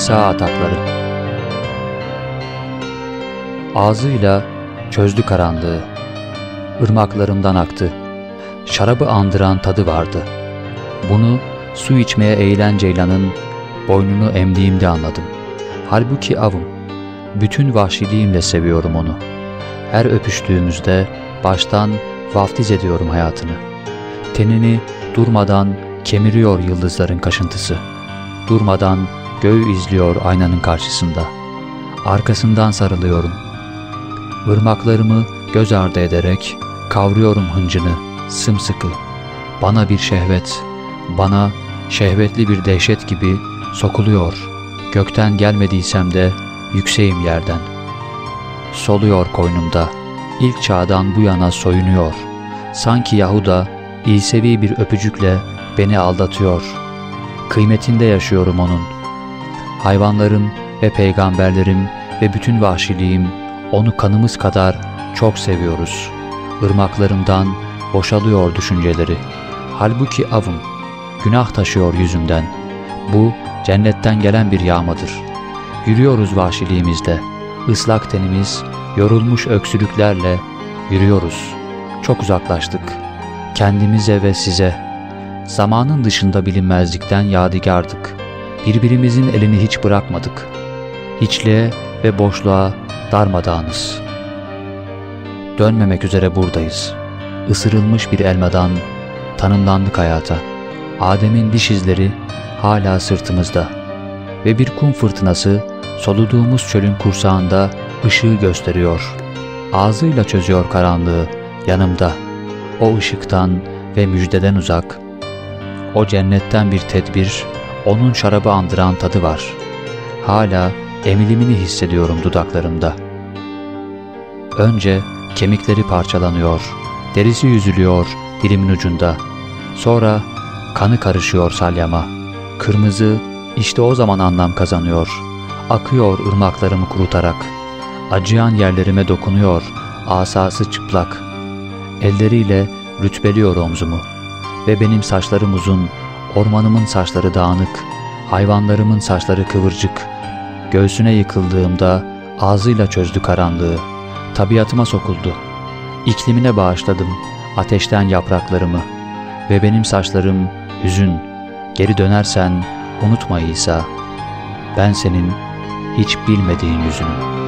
İsa atakları. Ağzıyla çözdü karanlığı. Irmaklarımdan aktı. Şarabı andıran tadı vardı. Bunu su içmeye eğilen ceylanın boynunu emdiğimde anladım. Halbuki avım. Bütün vahşiliğimle seviyorum onu. Her öpüştüğümüzde baştan vaftiz ediyorum hayatını. Tenini durmadan kemiriyor yıldızların kaşıntısı. Durmadan göğü izliyor aynanın karşısında. Arkasından sarılıyorum. Irmaklarımı göz ardı ederek kavruyorum hıncını sımsıkı. Bana bir şehvet, bana şehvetli bir dehşet gibi sokuluyor. Gökten gelmediysem de yükseğim yerden. Soluyor koynumda, ilk çağdan bu yana soyunuyor. Sanki Yahuda İsevi bir öpücükle beni aldatıyor. Kıymetinde yaşıyorum onun. Hayvanlarım ve peygamberlerim ve bütün vahşiliğim onu kanımız kadar çok seviyoruz. Irmaklarımdan boşalıyor düşünceleri. Halbuki avım günah taşıyor yüzümden. Bu cennetten gelen bir yağmadır. Yürüyoruz vahşiliğimizde. Islak tenimiz yorulmuş öksürüklerle yürüyoruz. Çok uzaklaştık. Kendimize ve size. Zamanın dışında bilinmezlikten yadigardık. Birbirimizin elini hiç bırakmadık. Hiçliğe ve boşluğa darmadağınız. Dönmemek üzere buradayız. Isırılmış bir elmadan tanımlandık hayata. Adem'in diş izleri hala sırtımızda. Ve bir kum fırtınası soluduğumuz çölün kursağında ışığı gösteriyor. Ağzıyla çözüyor karanlığı yanımda. O ışıktan ve müjdeden uzak. O cennetten bir tedbir, onun şarabı andıran tadı var. Hala emilimini hissediyorum dudaklarımda. Önce kemikleri parçalanıyor, derisi yüzülüyor dilimin ucunda. Sonra kanı karışıyor salyama. Kırmızı işte o zaman anlam kazanıyor. Akıyor ırmaklarımı kurutarak. Acıyan yerlerime dokunuyor, asası çıplak. Elleriyle rütbeliyor omzumu. Ve benim saçlarım uzun, ormanımın saçları dağınık, hayvanlarımın saçları kıvırcık. Göğsüne yıkıldığımda ağzıyla çözdü karanlığı. Tabiatıma sokuldu. İklimine bağışladım ateşten yapraklarımı. Ve benim saçlarım hüzün. Geri dönersen unutma İsa. Ben senin hiç bilmediğin yüzünü.